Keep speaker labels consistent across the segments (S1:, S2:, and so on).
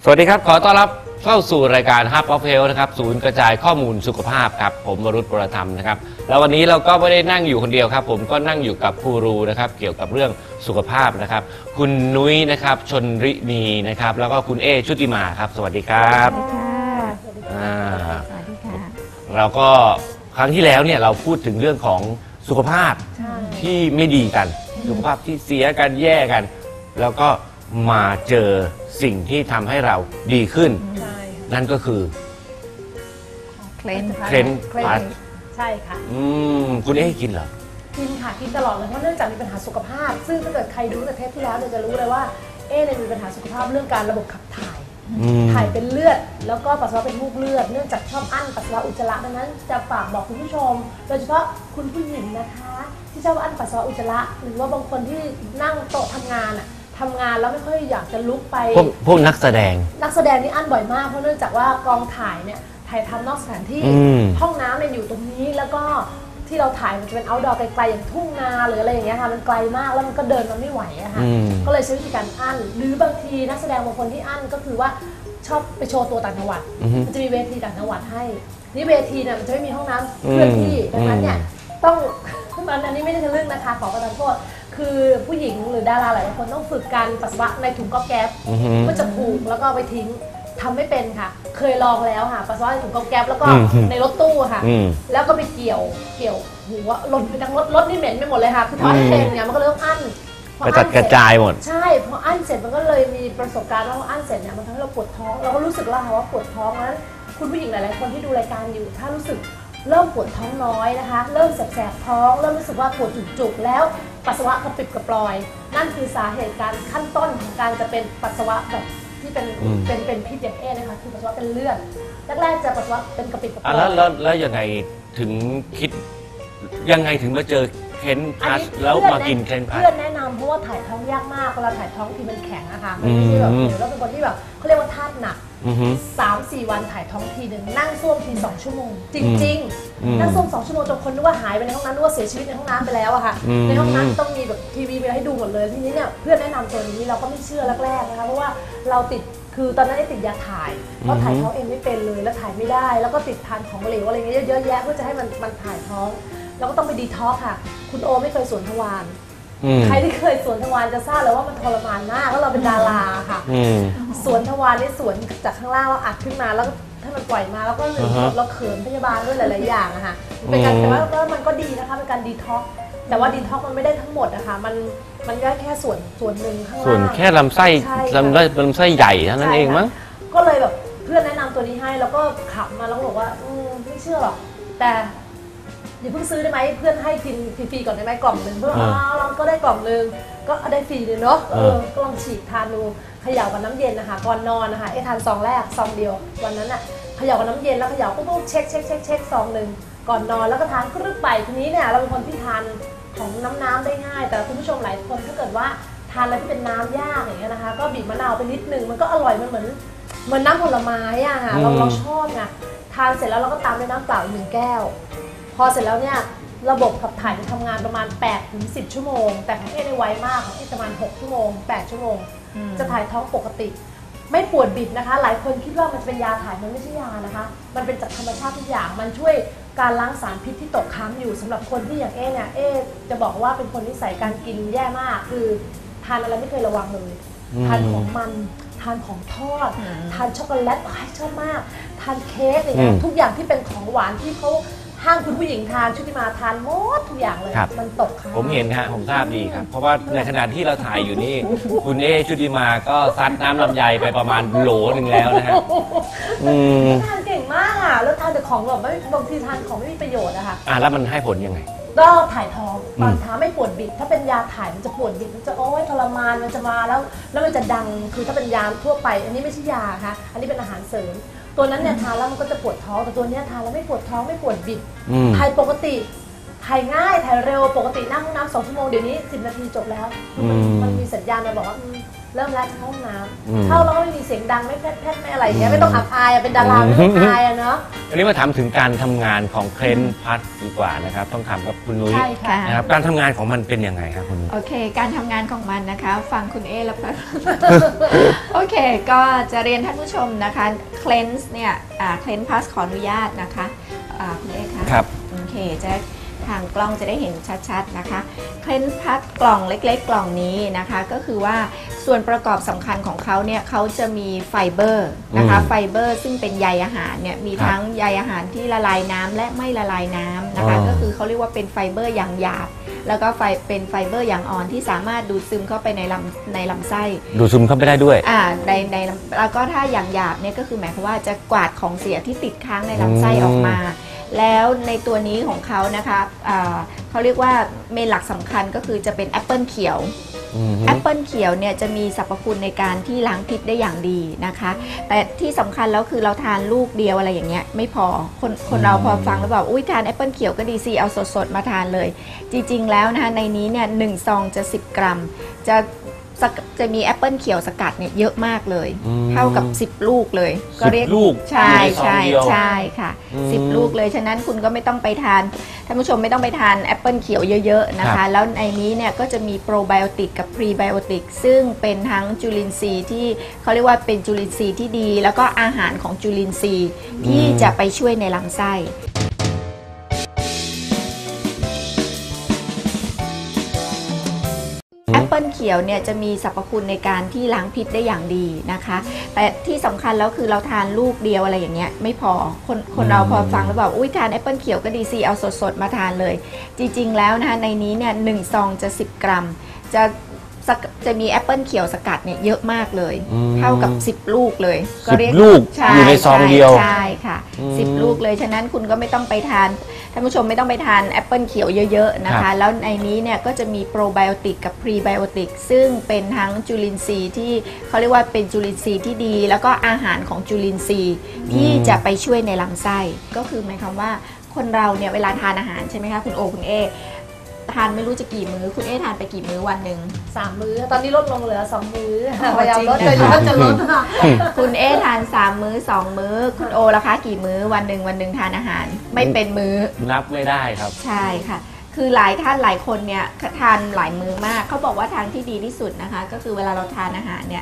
S1: สวัสดีครับขอต้อนรับเข้าสู่รายการ Hub of Health นะครับศูนย์กระจายข้อมูลสุขภาพครับผมวรุษ ประธรรมนะครับแล้ววันนี้เราก็ไม่ได้นั่งอยู่คนเดียวครับผมก็นั่งอยู่กับกูรูนะครับเกี่ยวกับเรื่องสุขภาพนะครับคุณนุ้ยนะครับชนรินีนะครับแล้วก็คุณเอชุติมาครับสวัสดีครับ
S2: สวัสดีค่ะสวัสดีค่ะ
S1: เราก็ครั้งที่แล้วเนี่ยเราพูดถึงเรื่องของสุขภาพที่ไม่ดีกันสุขภาพที่เสียกันแย่กันแล้วก็มาเจอสิ่งที่ทำให้เราดีขึ้นนั่นก็คือ
S2: เคลน
S1: พลัส
S3: ใช่ค่ะ
S1: คุณเอ๊กินเหรอ
S3: กินค่ะกินตลอดเลยเพราะเนื่องจากมีปัญหาสุขภาพซึ่งถ้าเกิดใครดูในเทปที่แล้วจะรู้เลยว่าเนี่ยมีปัญหาสุขภาพเรื่องการระบบขับถ่ายเป็นเลือดแล้วก็ปัสสาวะเป็นมูกเลือดเนื่องจากชอบอั้นปัสสาวะอุจจาระดังนั้นจะฝากบอกคุณผู้ชมโดยเฉพาะคุณผู้หญิงนะคะที่ชอบอั้นปัสสาวะอุจจาระหรือว่าบางคนที่นั่งโต๊ะทำงานแล้วไม่ค่อยอยากจะลุกไป
S1: พวกนักแสดง
S3: นี่อั้นบ่อยมากเพราะเนื่องจากว่ากองถ่ายเนี่ยถ่ายทำนอกสถานที่ห้องน้ำเนี่ยอยู่ตรงนี้แล้วก็ที่เราถ่ายมันจะเป็น outdoor ไกลๆอย่างทุ่งนาหรืออะไรอย่างเงี้ยค่ะมันไกลมากแล้วมันก็เดินมันไม่ไหวอะค่ะก็เลยใช้วิธีการอั้นหรือบางทีนักแสดงบางคนที่อั้นก็คือว่าชอบไปโชว์ตัวต่างจังหวัดมันจะมีเวทีต่างจังหวัดให้นี่เวทีเนี่ยมันจะไม่มีห้องน้ำเคลื่อนที่ดังนั้นเนี่ยต้องอันนี้ไม่ได้ทะลึ่งนะคะขอประทานโทษคือผู้หญิงหรือดาราหลายคนต้องฝึกการปัสสาวะในถุงก๊อบแก๊บก็จะผูกแล้วก็ไปทิ้งทำไม่เป็นค่ะเคยลองแล้วค่ะปัสสาวะในถุงก๊อบแก๊บแล้วก็ในรถตู้ค่ะแล้วก็ไปเกี่ยวหัวหล่นไปทั้งรถนี่เหม็นไปหมดเลยค่ะคือทอดเองเนี่ยมันก็เลยต้องอั้น
S1: ไปตัดกระจายหมด
S3: ใช่พออั้นเสร็จมันก็เลยมีประสบการณ์ว่าอั้นเสร็จเนี่ยมันทำให้เราปวดท้องเราก็รู้สึกแล้วค่ะว่าปวดท้องนั้นคุณผู้หญิงหลายๆคนที่ดูรายการอยู่ถ้ารู้สึกเริ่มปวดท้องน้อยนะคะเริ่มแสบท้องเริ่มรู้สึกว่าปวดจุกๆแล้วปัสสาวะกระปิดกระปลอยนั่นคือสาเหตุการขั้นต้นของการจะเป็นปัสสาวะแบบที่เป็นพิษอย่างนะคะคือปัสสาวะเป็นเลือดแรกๆจะปัสสาวะเป็นกระปิดกระปลอย
S1: แล้วยังไงถึงคิดยังไงถึงมาเจอเคลนพลัสแล้วมากินเคลนพลัส
S3: เพื่อนแนะนำเพราะว่าถ่ายท้องยากมากเวลาถ่ายท้องทีมันแข็งอะค่ะมันไม่ใช่แบบเดี๋ยวเราเป็นคนที่แบบเขาเรียกว่าธาตุหนัก3-4 วันถ่ายท้องทีหนึ่งนั่งส้วมที2 ชั่วโมงจริงๆนั่งส้วม2 ชั่วโมงจนคนนึกว่าหายไปในห้องน้ำนึกว่าเสียชีวิตในห้องน้ำไปแล้วอะค่ะในห้องน้ำต้องมีแบบทีวีไปให้ดูหมดเลยทีนี้เนี่ยเพื่อนแนะนำตัวนี้เราก็ไม่เชื่อแรกๆนะคะเพราะว่าเราติดคือตอนนั้นติดยาถ่ายเพราะถ่ายท้องเองไม่เป็นเลยแล้วถ่ายไม่ได้แล้วก็ติดทานของเหลวอะไรเงี้ยเยอะแยะเพื่อจะให้มันถ่ายท้องแล้วก็ต้องไปดีท็อกค่ะคุณโอไม่เคยสวนทวารใครที่เคยสวนทวารจะทราบเลยว่ามันทรมานมากแล้วเราเป็นดาราค่ะสวนทวารนี่สวนจากข้างล่างเราอัดขึ้นมาแล้วถ้ามันปล่อยมาแล้วก็เราเขินพยาบาลด้วยหลายๆอย่างอะค่ะเป็นการแต่ว่ามันก็ดีนะคะเป็นการดีท็อกแต่ว่าดีท็อกมันไม่ได้ทั้งหมดนะคะมันได้แค่ส่วนหนึ่งข้างล่าง
S1: ส่วนแค่ลำไส้ใหญ่เท่านั้นเองมั้ง
S3: ก็เลยแบบเพื่อนแนะนำตัวนี้ให้แล้วก็ขับมาแล้วบอกว่าไม่เชื่อหรอกแต่อย่าเพิ่งซื้อได้ไหมเพื่อนให้กินฟรีๆก่อนได้ไหมกล่องหนึ่งเพื่อเราก็ได้กล่องหนึ่งก็ได้ฟรีเลยเนาะก็ลองฉีดทานดูเขย่ากับน้ำเย็นนะคะก่อนนอนนะคะทานซองแรกซองเดียววันนั้นอ่ะเขย่ากับน้ำเย็นแล้วเขย่าปุ๊บเช็คซองหนึ่งก่อนนอนแล้วก็ทานครึ่งไปทีนี้เนี่ยเราเป็นคนที่ทานของน้ำได้ง่ายแต่คุณผู้ชมหลายคนถ้าเกิดว่าทานอะไรที่เป็นน้ำยากอย่างเงี้ยนะคะก็บีบมะนาวไปนิดนึงมันก็อร่อยมันเหมือนน้ำผลไม้อะค่ะเราชอบไงทานเสร็จแล้วเราก็ตามด้วยน้ำเปล่า1 แก้วพอเสร็จแล้วเนี่ยระบบขับถ่ายจะทำงานประมาณ8-10 ชั่วโมงแต่ของได้ไวมากของประมาณ6 ชั่วโมง8 ชั่วโมงจะถ่ายท้องปกติไม่ปวดบิดนะคะหลายคนคิดว่ามันเป็นยาถ่ายมันไม่ใช่ยานะคะมันเป็นจากธรรมชาติทุกอย่างมันช่วยการล้างสารพิษที่ตกค้างอยู่สำหรับคนที่อย่างเนี่ยจะบอกว่าเป็นคนนิสัยการกินแย่มากคือทานอะไรไม่เคยระวังเลยทานของมันทานของทอดทานช็อกโกแลตชอบมากทานเค้กอะไรเงี้ยทุกอย่างที่เป็นของหวานที่เขาห้างคุณผู้หญิงทานชุติมาทานหมดทุกอย่างเลยมันตกค้าง
S1: ผมเห็นฮะผมทราบดีครับเพราะว่าในขณะที่เราถ่ายอยู่นี่คุณชุติมาก็ซัดน้ำลำไยไปประมาณโหลนึงแล้วนะฮะ
S3: ทานเก่งมากอ่ะแล้วทานแต่ของแบบบางทีทานของไม่มีประโยชน์นะคะ
S1: แล้วมันให้ผลยังไง
S3: ก็ถ่ายท้องตอนท้าไม่ปวดบิดถ้าเป็นยาถ่ายมันจะปวดบิดมันจะโอ๊ยทรมานมันจะมาแล้วมันจะดังคือถ้าเป็นยาทั่วไปอันนี้ไม่ใช่ยาค่ะอันนี้เป็นอาหารเสริมตัวนั้นเนี่ยทานแล้วมันก็จะปวดท้องแต่ตัวนี้ทานแล้วไม่ปวดท้องไม่ปวดบิดถ่ายปกติถ่ายง่ายถ่ายเร็วปกตินั่งห้องน้ำ2 ชั่วโมงเดี๋ยวนี้10 นาทีจบแล้วมันมีสัญญาณมาบอกว่าเริ่มแล้วห้องน้
S1: อืม
S3: ำเข้าแล้วก็ไม่มีเสียงดังไม่แพทไม่อะไรอย่างเงี้ยไม่ต้องอับอายอะเป็นดาราไม่ต้องอายอะเนาะ
S1: อันนี้มาถามถึงการทำงานของเคลนพัทดีกว่านะครับต้องถามกับคุณนุ้ย
S3: ใช่ค่ะ
S1: นะครับการทำงานของมันเป็นยังไงครับคุณนุ้ย
S2: โอเค การทำงานของมันนะคะ ฟังคุณเอแล้วก็ โอเค ก็จะเรียนท่านผู้ชมนะคะ cleanse เนี่ยcleanse plus ขออนุญาตนะคะคุณเอคะ
S1: ครับ
S2: โอเค จะทางกล้องจะได้เห็นชัดๆนะคะ cleanse plus กล่องเล็กๆ กล่องนี้นะคะ ก็คือว่าส่วนประกอบสำคัญของเขาเนี่ยเขาจะมีไฟเบอร์นะคะ ไฟเบอร์ซึ่งเป็นใยอาหารเนี่ยมีทั้งใยอาหารที่ละลายน้ำและไม่ละลายน้ำนะคะ ก็คือเขาเรียกว่าเป็นไฟเบอร์อย่างหยาบ แล้วก็เป็นไฟเบอร์อย่างอ่อนที่สามารถดูดซึมเข้าไปในลำไส้
S1: ดูดซึมเข้าไปได้ด้วย
S2: ในแล้วก็ถ้าอย่างหยาบเนี่ยก็คือหมายความว่าจะกวาดของเสียที่ติดค้างในลำไส้ออกมา แล้วในตัวนี้ของเขานะคะเขาเรียกว่าเมนหลักสำคัญก็คือจะเป็นแอปเปิลเขียว แอปเปิลเขียวเนี่ยจะมีสรรพคุณในการที่ล้างพิษได้อย่างดีนะคะ แต่ที่สำคัญแล้วคือเราทานลูกเดียวอะไรอย่างเงี้ยไม่พอคนเราพอฟังแล้วแบบอุ้ยทานแอปเปิลเขียวก็ดีสิเอาสดๆมาทานเลย จริงๆแล้วนะคะในนี้เนี่ย1 ซองจะ10 กรัมจะมีแอปเปิลเขียวสกัดเนี่ยเยอะมากเลย เท่ากับ10 ลูกเลยก็เรียก
S1: 10 ลูก
S2: ใช่
S1: อยู่ในซอง
S2: ใช่
S1: เดียว
S2: ใช่ค่ะ10 ลูกเลยฉะนั้นคุณก็ไม่ต้องไปทานท่านผู้ชมไม่ต้องไปทานแอปเปิลเขียวเยอะๆนะคะแล้วในนี้เนี่ยก็จะมีโปรไบโอติกกับพรีไบโอติกซึ่งเป็นทั้งจุลินทรีย์ที่เขาเรียกว่าเป็นจุลินทรีย์ที่ดี แล้วก็อาหารของจุลินทรีย์ที่จะไปช่วยในลำไส้แอปเปิลเขียวเนี่ยจะมีสรรพคุณในการที่ล้างพิษได้อย่างดีนะคะ แต่ที่สำคัญแล้วคือเราทานลูกเดียวอะไรอย่างเงี้ยไม่พอคนเราพอฟังแล้วแบบอุ้ยทานแอปเปิลเขียวก็ดีสิเอาสดๆมาทานเลย จริงๆแล้วนะคะในนี้เนี่ย1 ซองจะ10 กรัมจะมีแอปเปิลเขียวสกัดเนี่ยเยอะมากเลย เท่ากับ10 ลูกเลยก็เรียก
S1: 10 ลูก
S2: ใช่
S1: อยู่ในซองเดียว
S2: ใช่ค่ะ10 ลูกเลยฉะนั้นคุณก็ไม่ต้องไปทานท่านผู้ชมไม่ต้องไปทานแอปเปิลเขียวเยอะๆนะคะแล้วในนี้เนี่ยก็จะมีโปรไบโอติกกับพรีไบโอติกซึ่งเป็นทั้งจุลินทรีย์ที่เขาเรียกว่าเป็นจุลินทรีย์ที่ดี แล้วก็อาหารของจุลินทรีย์ที่จะไปช่วยในลำไส้ก็คือหมายความว่าคนเราเนี่ยเวลาทานอาหารใช่ไหมคะคุณโอคุณเอทานไม่รู้จะกี่มื้อคุณเอทานไปกี่มื้อวันหนึ่ง
S3: 3 มื้อตอนนี้ลดลงเหลือ2 มื้อ
S2: อ๋อ
S3: พยายามลด
S2: จริ
S3: เล
S2: ง
S3: ย
S2: นะคะ
S3: จะลดค่ะ
S2: คุณเอทาน3 มื้อ2 มื้อคุณโอล่ะคะกี่มื้อวันหนึ่งทานอาหารไม่เป็นมื้อ
S1: นับไม่ได้ครับ
S2: ใช่ค่ะ คือหลายท่านหลายคนเนี่ยทานหลายมื้อมากเขาบอกว่าทางที่ดีที่สุดนะคะก็คือเวลาเราทานอาหารเนี่ย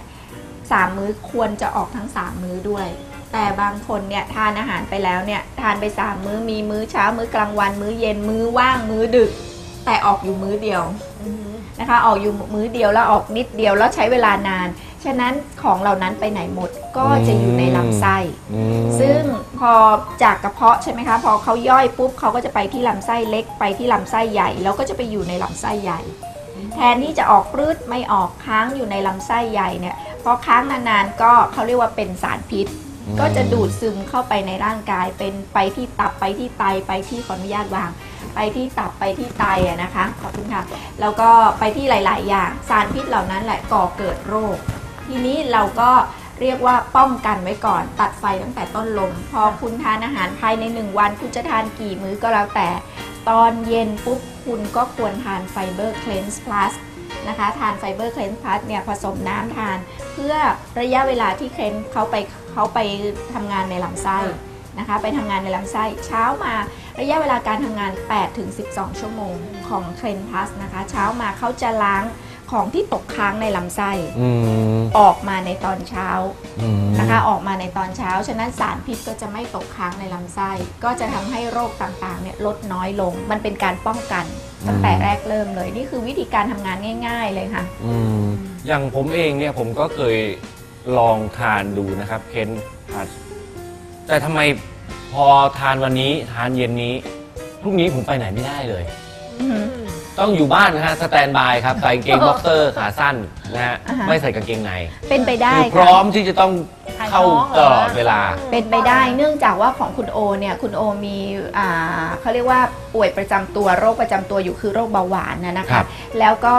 S2: 3 มื้อควรจะออกทั้ง3 มื้อด้วย แต่บางคนเนี่ยทานอาหารไปแล้วเนี่ยทานไป3 มื้อมีมื้อเช้ามื้อกลางวันมื้อเย็นมื้อว่างมื้อดึกแต่ออกอยู่มื้อเดียวนะคะออกอยู่มื้อเดียวแล้วออกนิดเดียวแล้วใช้เวลานานฉะนั้นของเหล่านั้นไปไหนหมดก็จะอยู่ในลำไส้ซึ่งพอจากกระเพาะใช่ไหมคะพอเขาย่อยปุ๊บเขาก็จะไปที่ลำไส้เล็กไปที่ลำไส้ใหญ่แล้วก็จะไปอยู่ในลำไส้ใหญ่แทนที่จะออกปรื้ดไม่ออกค้างอยู่ในลำไส้ใหญ่เนี่ยพอค้างนานๆก็เขาเรียกว่าเป็นสารพิษก็จะดูดซึมเข้าไปในร่างกายเป็นไปที่ตับไปที่ไตไปที่ขออนุญาตวางไปที่ตับไปที่ไตอะนะคะขอบคุณค่ะแล้วก็ไปที่หลายๆอย่างสารพิษเหล่านั้นแหละก่อเกิดโรคทีนี้เราก็เรียกว่าป้องกันไว้ก่อนตัดไฟตั้งแต่ต้นลมพอคุณทานอาหารภายใน1 วันคุณจะทานกี่มื้อก็แล้วแต่ตอนเย็นปุ๊บคุณก็ควรทานไฟเบอร์เคลนส์พลัสนะคะทานไฟเบอร์เคลนส์พลัสเนี่ยผสมน้ำทานเพื่อระยะเวลาที่เคลนเขาไปทำงานในลำไส้นะคะไปทำงานในลำไส้เช้ามาระยะเวลาการทำงาน 8-12 ชั่วโมงของเคลนพลัสนะคะเช้ามาเขาจะล้างของที่ตกค้างในลำไส้ออกมาในตอนเช้านะคะออกมาในตอนเช้าฉะนั้นสารพิษก็จะไม่ตกค้างในลำไส้ก็จะทำให้โรคต่างๆเนี่ยลดน้อยลงมันเป็นการป้องกันตั้งแต่แรกเริ่มเลยนี่คือวิธีการทำงานง่ายๆเลยค่ะ
S1: อย่างผมเองเนี่ยผมก็เคยลองทานดูนะครับเคนพัทแต่ทำไมพอทานวันนี้ทานเย็นนี้พรุ่งนี้ผมไปไหนไม่ได้เลยต้องอยู่บ้านนะฮะสแตนบายครับใส่กางเกงบ็อกเซอร์ขาสั้นนะฮะไม่ใส่กางเกงใน
S2: เป็นไปได้
S1: คือพร้อมที่จะต้องเข้าตลอดเวลา
S2: เป็นไปได้เนื่องจากว่าของคุณโอเนี่ยคุณโอมีเขาเรียกว่าป่วยประจำตัวโรคประจำตัวอยู่คือโรคเบาหวานนะคะแล้วก็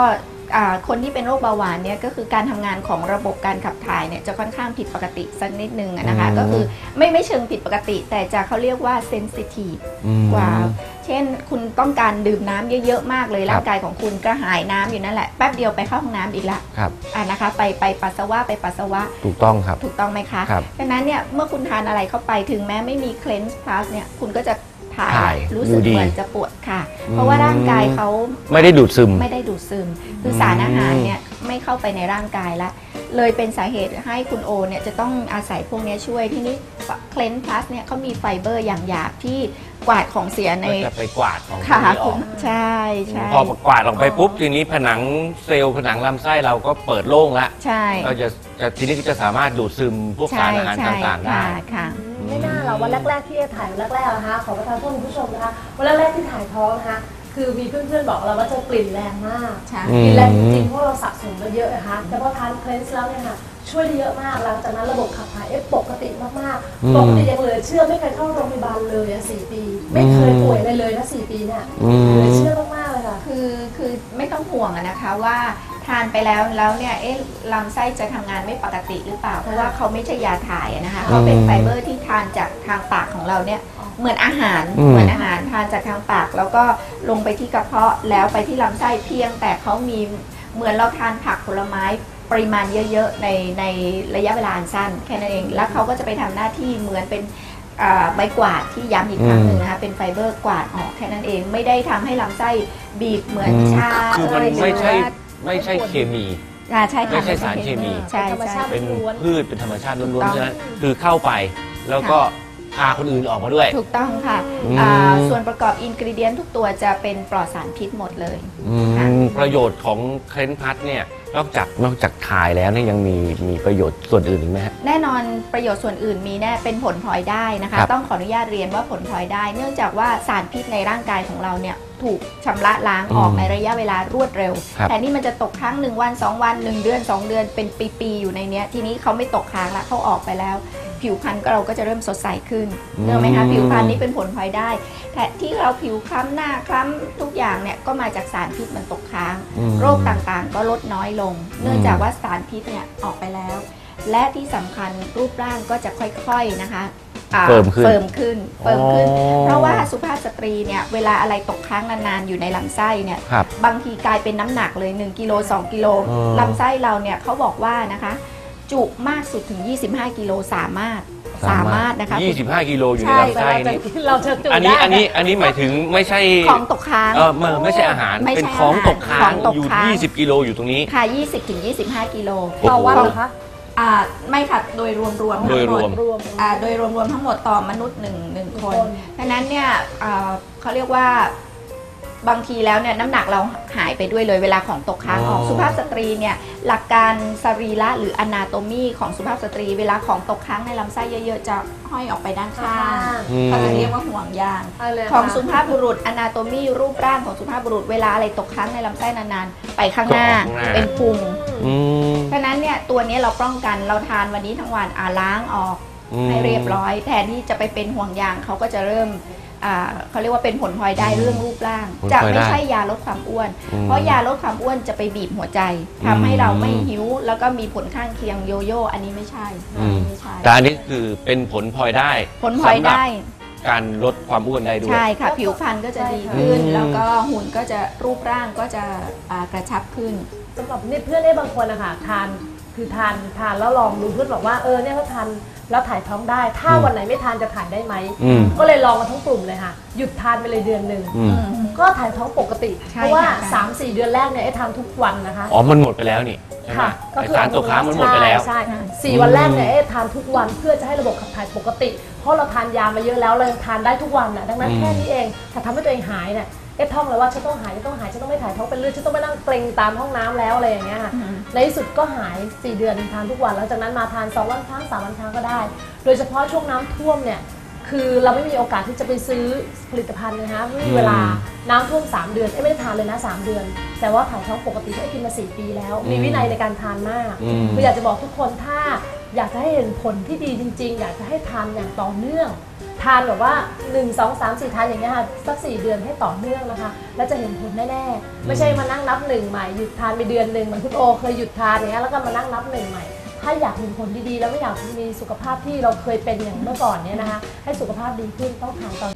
S2: คนที่เป็นโรคเบาหวานเนี่ยก็คือการทำงานของระบบการขับถ่ายเนี่ยจะค่อนข้างผิดปกติสักนิดนึงนะคะ ก็คือไม่เชิงผิดปกติ แต่จะเขาเรียกว่าเซนซิทีฟกว่าเช่นคุณต้องการดื่มน้ำเยอะๆมากเลยร่างกายของคุณกระหายน้ำอยู่นั่นแหละแป๊บเดียวไปเข้าห้องน้ำอีกละนะคะไปปัสสาวะ
S1: ถูกต้องครับ
S2: ถูกต้องไหมคะดังนั้นเนี่ยเมื่อคุณทานอะไรเข้าไปถึงแม้ไม่มี Cleanse Plus เนี่ยคุณก็จะถ่ายรู้สึกเหมือนจะปวดค่ะเพราะว่าร่างกายเขา
S1: ไม่ได้ดูดซึม
S2: คือสารอาหารเนี่ยไม่เข้าไปในร่างกายละเลยเป็นสาเหตุให้คุณโอเนี่ยจะต้องอาศัยพวกนี้ช่วยที่นี้ Cleanse Plus เนี่ยเขามีไฟเบอร์อย่างหยาบที่กวาดของเสียใน
S1: จะไปกวาดของ
S2: ค่ะ
S1: ออก
S2: ใช่
S1: พอกวาดออกไปปุ๊บทีนี้ผนังเซลล์ผนังลำไส้เราก็เปิดโล่งละ
S2: ใช่
S1: เราจะทีนี้จะสามารถดูดซึมพวกสารอาหารต่างๆได้
S2: ค่ะ
S3: ไม่น่าหรอกวันแรกๆที่ถ่ายวันแรกๆนะคะขอประทานโทษคุณผู้ชมนะคะวันแรกๆที่ถ่ายท้องนะคะคือมีเพื่อนๆบอกเราว่าจะกลิ่นแรงมากกลิ่นแรงจริงๆเพราะเราสะสมมาเยอะนะคะแต่พอทานเคลนส์แล้วเนี่ยค่ะช่วยได้เยอะมากหลังจากนั้นระบบขับถ่ายปกติมากๆปกติยังเหลือเชื่อไม่เคยเข้าโรงพยาบาลเลย4 ปีไม่เคยป่วยเลยนะ4 ปีเนี่ยเหลือเชื่อมากๆเลยค่ะ
S2: คือไม่ต้องห่วงนะคะว่าทานไปแล้วเนี่ยลำไส้จะทำงานไม่ปกติหรือเปล่าเพราะว่าเขาไม่ใช่ยาถ่ายนะคะเขาเป็นไฟเบอร์ที่ทานจากทางปากของเราเนี่ยเหมือนอาหารทานจากทางปากแล้วก็ลงไปที่กระเพาะแล้วไปที่ลำไส้เพียงแต่เขามีเหมือนเราทานผักผลไม้ปริมาณเยอะๆในระยะเวลาอันสั้นแค่นั้นเองแล้วเขาก็จะไปทำหน้าที่เหมือนเป็นใบกวาดที่ย้ำอีกครั้งหนึ่งนะคะเป็นไฟเบอร์กวาดออกแค่นั้นเองไม่ได้ทำให้ลำไส้บีบเหมือนชา
S1: คือมันไม่ใช่เคมี
S2: ใช่
S1: ไม่ใช่สารเคมี
S2: ใช่
S1: เป็นพืชเป็นธรรมชาติล้วนๆฉะนั้นคือเข้าไปแล้วก็พาคนอื่นออกมาด้วย
S2: ถูกต้องค่ะส่วนประกอบอินกรีเดียนทุกตัวจะเป็นปลอดสารพิษหมดเลย
S1: ประโยชน์ของเคลนพัทเนี่ยนอกจากถ่ายแล้วเนี่ยยังมีประโยชน์ส่วนอื่นอีกไหม
S2: แน่นอนประโยชน์ส่วนอื่นมีแน่เป็นผลพลอยได้นะคะต้องขออนุญาตเรียนว่าผลพลอยได้เนื่องจากว่าสารพิษในร่างกายของเราเนี่ยถูกชำระล้างออกในระยะเวลารวดเร็วแต่นี่มันจะตกค้าง1 วัน 2 วัน1 เดือน 2 เดือนเป็นปีๆอยู่ในนี้ทีนี้เขาไม่ตกค้างละเขาออกไปแล้วผิวพรรณเราก็จะเริ่มสดใสขึ้นเห็นไหมคะผิวพรรณนี้เป็นผลพลอยได้แต่ที่เราผิวคล้ำหน้าคล้ำทุกอย่างเนี่ยก็มาจากสารพิษมันตกค้างโรคต่างๆก็ลดน้อยลงเนื่องจากว่าสารพิษเนี่ยออกไปแล้วและที่สำคัญรูปร่างก็จะค่อยๆนะคะ
S1: เฟิร์มขึ้น
S2: เพราะว่าสุภาพสตรีเนี่ยเวลาอะไรตกค้างนานๆอยู่ในลำไส้เนี่ยบางทีกลายเป็นน้ำหนักเลย1 กิโล 2 กิโลลำไส้เราเนี่ยเขาบอกว่านะคะจุมากสุดถึง25 กิโลสามารถนะคะ
S1: 25 กิโลอยู่ในลำไส้นี่
S3: เราจะจุ
S1: อันนี้หมายถึงไม่ใช่
S2: ของตกค้าง
S1: ไม่ใช่อาหารเป็นของตกค้างอยู่20 กิโลอยู่ตรงนี้
S2: ค่ะ20 ถึง 25 กิโล
S3: ต่อวันเหรอคะ
S2: ไม่ค่ะโดยรวมทั้งหมดโดยรวมทั้งหมดต่อมนุษย์หนึ่งคนดังนั้นเนี่ยเขาเรียกว่าบางทีแล้วเนี่ยน้ำหนักเราหายไปด้วยเลยเวลาของตกค้างออกสุภาพสตรีเนี่ยหลักการสรีระหรืออนาโตมีของสุภาพสตรีเวลาของตกค้างในลำไส้เยอะๆจะห้อยออกไปด้านข้างเขาจะเรียกว่าห่วงยางของสุภาพบุรุษอนาโตมีรูปร่างของสุภาพบุรุษเวลาอะไรตกค้างในลำไส้นานๆไปข้างหน้าเป็นพุงฉะนั้นเนี่ยตัวนี้เราป้องกันเราทานวันนี้ทั้งวันล้างออกให้เรียบร้อยแทนที่จะไปเป็นห่วงยางเขาก็จะเริ่มเขาเรียกว่าเป็นผลพลอยได้เรื่องรูปร่างจะไม่ใช่ยาลดความอ้วนเพราะยาลดความอ้วนจะไปบีบหัวใจทำให้เราไม่หิวแล้วก็มีผลข้างเคียงโยโย่อันนี้ไม่ใช่
S1: แต่อันนี้คือเป็นผลพลอยได้การลดความอ้วนได้ด้วย
S2: ใช่ค่ะผิวพรรณก็จะดีขึ้นแล้วก็หุ่นก็จะรูปร่างก็จะกระชับขึ้น
S3: สำหรับเพื่อนบางคนนะคะทานแล้วลองดูเพื่อนบอกว่าเนี่ยเขาทานแล้วถ่ายท้องได้ถ้าวันไหนไม่ทานจะถ่ายได้ไหมก็เลยลองมาทั้งกลุ่มเลยค่ะหยุดทานไปเลยเดือนหนึ่งก็ถ่ายท้องปกติเพราะว่า 3-4 เดือนแรกเนี่ยทานทุกวันนะคะ
S1: มันหมดไปแล้วนี่ค่ะก็คือสารตกค้างมันหมดไปแล้ว
S3: ใช่4 วันแรกเนี่ยทานทุกวันเพื่อจะให้ระบบขับถ่ายปกติเพราะเราทานยามาเยอะแล้วเราทานได้ทุกวันดังนั้นแค่นี้เองถ้าทำให้ตัวเองหายเนี่ยท่องเลยว่าฉันต้องหายฉันต้องไม่ถ่ายท้องเป็นเลือดฉันต้องไม่นั่งเกร็งตามห้องน้ำแล้วอะไรอย่างเงี้ยค่ะในที่สุดก็หาย4 เดือนทานทุกวันแล้วจากนั้นมาทาน2 วันครั้ง3 วันครั้งก็ได้โดยเฉพาะช่วงน้ำท่วมเนี่ยคือเราไม่มีโอกาสที่จะไปซื้อผลิตภัณฑ์นะคะไม่มีเวลาน้ำท่วม3 เดือนไม่ได้ทานเลยนะ3 เดือนแต่ว่าถ่ายท้องปกติก็กินมา4 ปีแล้วมีวินัยในการทานมากคืออยากจะบอกทุกคนถ้าอยากจะให้เห็นผลที่ดีจริงๆอยากจะให้ทานอย่างต่อเนื่องททานแบบว่า1 2 3 4ทานอย่างเงี้ยค่ะสัก4 เดือนให้ต่อเนื่องนะคะแล้วจะเห็นผลแน่ๆไม่ใช่มานั่งนับ1ใหม่หยุดทานไปเดือนหนึ่งเหมือนคุณโอเคยหยุดทานอย่างเงี้ยแล้วก็มานั่งนับ1ใหม่ถ้าอยากเห็นผลดีๆแล้วไม่อยากมีสุขภาพที่เราเคยเป็นอย่างเมื่อก่อนเนี่ยนะคะให้สุขภาพดีขึ้นต้องทานตอน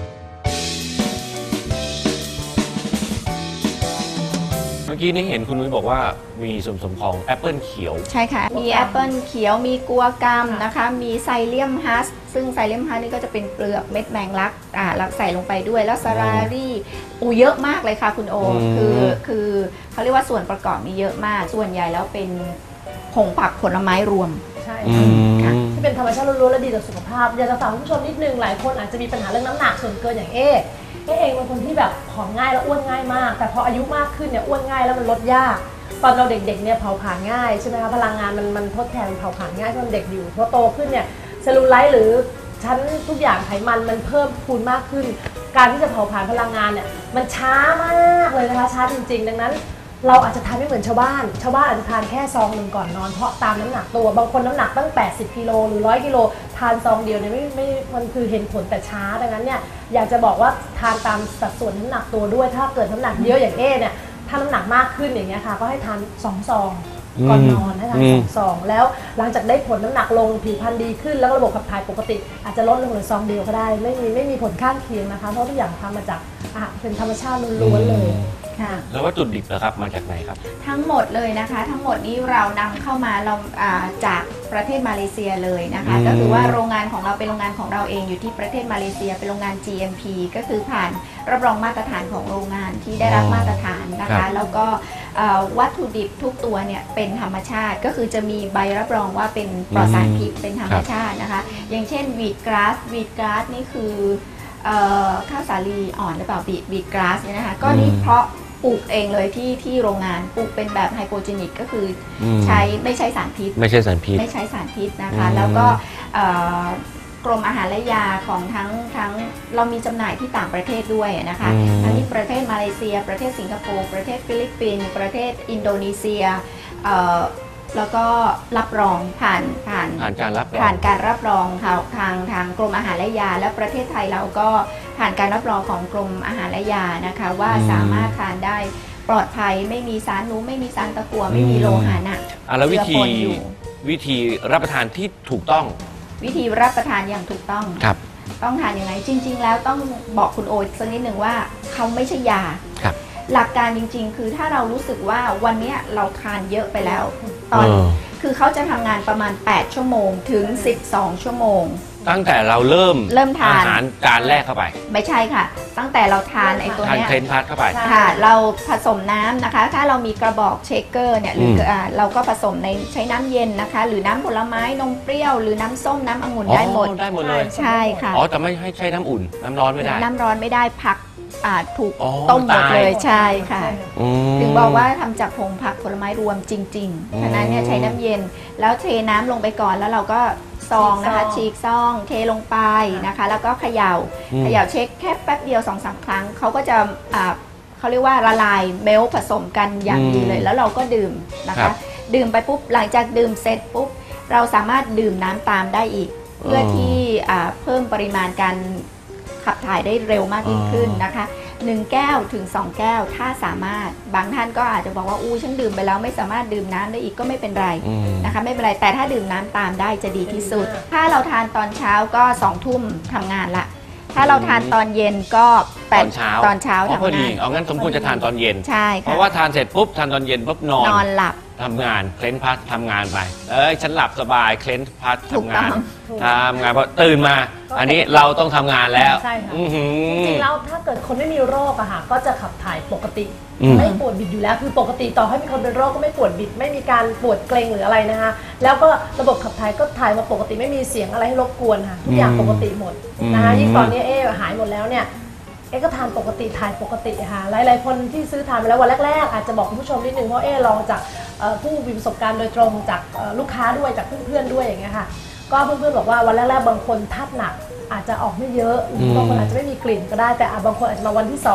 S1: เมื่อกี้นี่เห็นคุณนุ้ยบอกว่ามีส่วนผสมของแอปเปิลเขียว
S2: ใช่ค่ะ มีแอปเปิลเขียว มีกัวกรัมนะคะ มีไซเลียมฮัส ซึ่งไซเลียมฮัสนี่ก็จะเป็นเปลือกเม็ดแมงลักแล้วใส่ลงไปด้วย แล้วสารารี่เยอะมากเลยค่ะคุณโอ คือเขาเรียกว่าส่วนประกอบมีเยอะมาก ส่วนใหญ่แล้วเป็นผงผักผลไม้รวม
S3: ใช่
S2: ค่ะ
S3: ที่เป็นธรรมชาติล้วนๆและดีต่อสุขภาพอยากจะฝากคุณผู้ชมนิดนึงหลายคนอาจจะมีปัญหาเรื่องน้ำหนักส่วนเกินอย่างเองเป็นคนที่แบบผอมง่ายแล้วอ้วนง่ายมากแต่พออายุมากขึ้นเนี่ยอ้วนง่ายแล้วมันลดยากตอนเราเด็กๆเนี่ยเผาผลาญง่ายใช่ไหมคะพลังงานมันทดแทนเผาผลาญง่ายตอนเด็กอยู่พอโตขึ้นเนี่ยเซลลูไลท์หรือชั้นทุกอย่างไขมันเพิ่มพูนมากขึ้นการที่จะเผาผลาญพลังงานเนี่ยมันช้ามากเลยนะคะช้าจริงๆดังนั้นเราอาจจะทานไม่เหมือนชาวบ้านอาจจะทานแค่ซองหนึ่งก่อนนอนเพราะตามน้ำหนักตัวบางคนน้ำหนักตั้ง80 กิโลหรือ100 กิโลทานซองเดียวเนี่ยไม่มันคือเห็นผลแต่ช้าดังนั้นเนี่ยอยากจะบอกว่าทานตามสัดส่วนน้ำหนักตัวด้วยถ้าเกิดน้ำหนักเยอะอย่างเนี่ยถ้าน้ำหนักมากขึ้นอย่างเงี้ยค่ะก็ให้ทาน2 ซองก่อนนอนให้ทาน2 ซองแล้วหลังจากได้ผลน้ำหนักลงผิวพรรณดีขึ้นแล้วระบบขับถ่ายปกติอาจจะลดลงเหลือซองเดียวก็ได้ไม่มีผลข้างเคียงนะคะเพราะทุกอย่างทำมาจากเป็นธรรมชาติล้วนๆเลย
S2: ค่ะ
S1: แล้ววัตถุดิบนะครับมาจากไหนครับ
S2: ทั้งหมดเลยนะคะ ทั้งหมดนี้เรานำเข้ามาจากประเทศมาเลเซียเลยนะคะ ก็คือว่าโรงงานของเราเป็นโรงงานของเราเองอยู่ที่ประเทศมาเลเซียเป็นโรงงาน GMP ก็คือผ่านรับรองมาตรฐานของโรงงานที่ได้รับมาตรฐานนะคะแล้วก็วัตถุดิบทุกตัวเนี่ยเป็นธรรมชาติก็คือจะมีใบรับรองว่าเป็นปลอดสารพิษเป็นธรรมชาตินะคะอย่างเช่นวีดกราสนี่คือข้าวสาลีอ่อนหรือเปล่าวีดกราสเนี่ยนะคะก็นี่เพราะปลูกเองเลยที่โรงงานปลูกเป็นแบบไฮโปเจนิกก็คือไม่ใช้สารพิษไม่ใช้สารพิษนะคะแล้วก็กรมอาหารและยาของทั้งเรามีจำหน่ายที่ต่างประเทศด้วยนะคะทั้งที่ประเทศมาเลเซียประเทศสิงคโปร์ประเทศฟิลิปปินส์ประเทศอินโดนีเซียแล้วก็รับรองผ่านการรับรองทางกรมอาหารและยาและประเทศไทยเราก็ผ่านการรับรองของกรมอาหารและยานะคะว่าสามารถทานได้ปลอดภัยไม่มีสารหนูไม่มีสารตะกั่วไม่มีโลหะหนัก
S1: แล้ววิธีรับประทานที่ถูกต้อง
S2: วิธีรับประทานอย่างถูกต้องต้องทานยังไงจริงๆแล้วต้องบอกคุณโอ๊ตสักนิดหนึ่งว่าเขาไม่ใช่ยาหลักการจริงๆคือถ้าเรารู้สึกว่าวันนี้เราทานเยอะไปแล้วคือเขาจะทำงานประมาณ8 ชั่วโมงถึง12 ชั่วโมง
S1: ตั้งแต่เราเริ่มทานอาหารจานแรกเข้าไป
S2: ไม่ใช่ค่ะตั้งแต่เราทานไอ้ตัวเนี้ย
S1: ทานเคลนพัทเข้าไป
S2: ค่ะเราผสมน้ำนะคะถ้าเรามีกระบอกเชคเกอร์เนี่ยหรือเราก็ผสมใช้น้ำเย็นนะคะหรือน้ำผลไม้นมเปรี้ยวหรือน้ำส้มน้ำองุ่นได้หมด
S1: เลย
S2: ใช่ค่ะ
S1: แต่ไม่ให้ใช้น้ำอุ่นน้ำร้อนไม่ได้
S2: น้ำร้อนไม่ได้ผักถูกต้มหมดเลยใช่ค่ะถึงบอกว่าทำจากผงผักผลไม้รวมจริงๆฉะนั้นเนี่ยใช้น้ำเย็นแล้วเทน้ำลงไปก่อนแล้วเราก็ซองนะคะฉีกซองเทลงไปนะคะแล้วก็เขย่าเช็คแค่แป๊บเดียว 2-3 ครั้งเขาก็จะเขาเรียกว่าละลายเมลผสมกันอย่างดีเลยแล้วเราก็ดื่มนะคะดื่มไปปุ๊บหลังจากดื่มเสร็จปุ๊บเราสามารถดื่มน้ำตามได้อีกเพื่อที่เพิ่มปริมาณการขับถ่ายได้เร็วมากยิ่งขึ้นนะคะ1 แก้วถึง 2 แก้วถ้าสามารถบางท่านก็อาจจะบอกว่าฉันดื่มไปแล้วไม่สามารถดื่มน้ำได้อีกก็ไม่เป็นไรนะคะไม่เป็นไรแต่ถ้าดื่มน้ำตามได้จะดีที่สุดถ้าเราทานตอนเช้าก็2 ทุ่มทำงานละถ้าเราทานตอนเย็นก็ตอนเช้าทำงาน
S1: เอางั้นสมควรจะทานตอนเย็น
S2: ใช่ค่ะ
S1: เพราะว่าทานเสร็จปุ๊บทานตอนเย็นปุ๊บน
S2: อนหลับ
S1: ทำงานเคลนพัททำงานไปฉันหลับสบายเคลนพัททำงานพอตื่นมาอันนี้เราต้องทำงานแล้ว
S3: ใช่ค่ะจริงๆแล้วถ้าเกิดคนไม่มีโรคอะค่ะก็จะขับถ่ายปกติไม่ปวดบิดอยู่แล้วคือปกติต่อให้มีคนเป็นโรคก็ไม่ปวดบิดไม่มีการปวดเกร็งหรืออะไรนะคะแล้วก็ระบบขับถ่ายก็ถ่ายมาปกติไม่มีเสียงอะไรให้รบกวนค่ะทุกอย่างปกติหมดนะคะยิ่งตอนนี้หายหมดแล้วเนี่ยก็ทานปกติถ่ายปกติค่ะหลายๆคนที่ซื้อทานไปแล้ววันแรกๆอาจจะบอกคุณผู้ชมนิดนึงเพราะลองจากผู้มีประสบการณ์โดยตรงจากลูกค้าด้วยจากเพื่อนๆด้วยอย่างเงี้ยค่ะก็เพื่อนๆบอกว่าวันแรกๆบางคนธาตุหนักอาจจะออกไม่เยอะบางคนอาจจะไม่มีกลิ่นก็ได้แต่บางคนอาจจะมาวันที่2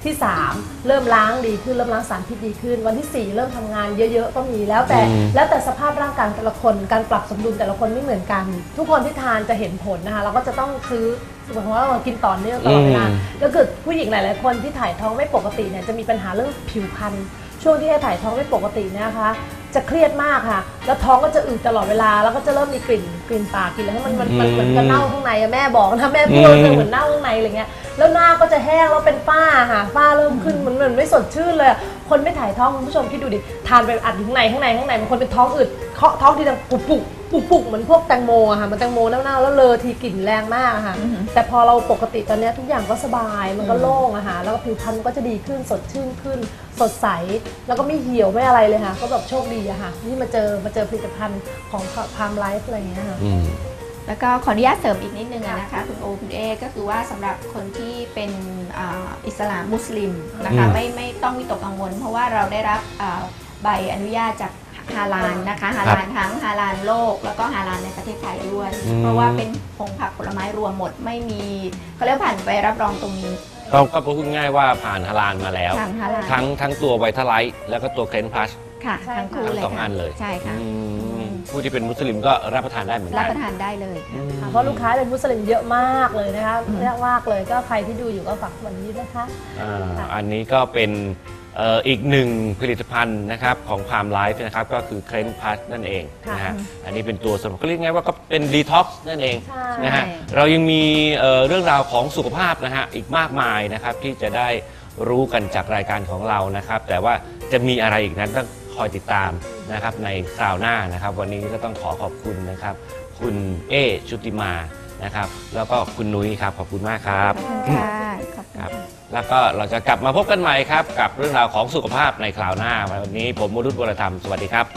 S3: ที่ 3 เริ่มล้างดีขึ้นเริ่มล้างสารพิษดีขึ้นวันที่ 4 เริ่มทำงานเยอะๆก็มีแล้วแต่สภาพร่างกายแต่ละคนการปรับสมดุลแต่ละคนไม่เหมือนกันทุกคนที่ทานจะเห็นผลนะคะเราก็จะต้องซื้อสมมติว่าเรากินต่อเนื่องตลอดเวลาก็คือผู้หญิงหลายๆคนที่ถ่ายท้องไม่ปกติเนี่ยจะมีปัญหาเรื่องผิวพรรณช่วงที่ถ่ายท้องไม่ปกตินะคะจะเครียดมากค่ะแล้วท้องก็จะอืดตลอดเวลาแล้วก็จะเริ่มมีกลิ่นปากกลิ่นอะไรให้มันเหมือนกับเน่าข้างในแม่บอกนะแม่พูดเหมือนเน่าข้างในอะไรเงี้ยแล้วหน้าก็จะแห้งแล้วเป็นฝ้าค่ะฝ้าเริ่มขึ้นเหมือนไม่สดชื่นเลยคนไม่ถ่ายท้องคุณผู้ชมคิดดูดิทานไปอัดอยู่ข้างในบางคนเป็นท้องอืดเคาะท้องทีดังปุกเหมือนพวกแตงโมอะค่ะมันแตงโมเน่าๆแล้วเลอทีกลิ่นแรงมากอะค่ะแต่พอเราปกติตอนนี้ทุกอย่างก็สบายมันก็โล่งอะค่ะแล้วผิวพรรณก็จะดีขึ้นสดชื่นขึ้นสดใสแล้วก็ไม่เหี่ยวไม่อะไรเลยค่ะก็แบบโชคดีอะค่ะที่มาเจอผลิตภัณฑ์ของพามไลฟ์อะไรอย่างเงี้ยค่ะ
S2: แล้วก็ขออนุญาตเสริมอีกนิดนึงนะคะคุณโอคุณเอก็คือว่าสำหรับคนที่เป็นอิสลามมุสลิมนะคะไม่ต้องวิตกกังวลเพราะว่าเราได้รับใบอนุญาตจากฮาลาลนะคะฮาลาลทั้งฮาลาลโลกแล้วก็ฮาลาลในประเทศไทยด้วยเพราะว่าเป็นผงผักผลไม้รวมหมดไม่มีเขาเรียกผ่านใบรับรองตรงนี้
S1: ก็พูดง่ายว่าผ่านฮาลาลมาแล้วทั้งตัวไวท์ไลท์แล้วก็ตัวเคลนพลัส
S2: ค่ะทั้งคู่เลย
S1: ทั้ง2 อันเลย
S2: ใช่ค่ะ
S1: ผู้ที่เป็นมุสลิมก็รับประทานได้เหมือนกัน
S2: รับประทานได้เลย
S3: เพราะลูกค้าเป็นมุสลิมเยอะมากเลยนะคะเยอะมากเลยก็ใครที่ดูอยู่ก็ฝากวันนี้นะคะ
S1: อันนี้ก็เป็นอีกหนึ่งผลิตภัณฑ์นะครับของพามไลฟ์นะครับก็คือเคลนพลัสนั่นเองนะฮะอันนี้เป็นตัวสำหรับก็เรียกง่ายว่าก็เป็นดีท็อกซ์นั่นเองนะฮะเรายังมีเรื่องราวของสุขภาพนะฮะอีกมากมายนะครับที่จะได้รู้กันจากรายการของเรานะครับแต่ว่าจะมีอะไรอีกนั้นต้องคอยติดตามนะครับในคราวหน้านะครับวันนี้ก็ต้องขอบคุณนะครับคุณเอชุติมานะครับแล้วก็คุณนุ้ยครับขอบคุณมากครับ
S2: ขอบคุณค่ะ
S1: ครับแล้วก็เราจะกลับมาพบกันใหม่ครับกับเรื่องราวของสุขภาพในคราวหน้าวันนี้ผมวรุษ วรธรรมสวัสดีครับ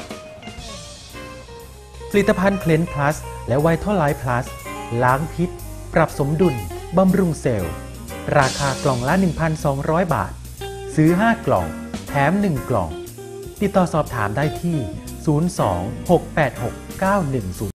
S4: ผลิตภัณฑ์เคลนพลัสและไวท์ไลท์พลัสล้างพิษปรับสมดุลบำรุงเซลล์ราคากล่องละ 1,200 บาทซื้อ5 กล่องแถม1 กล่องติดต่อสอบถามได้ที่ 02 686 9100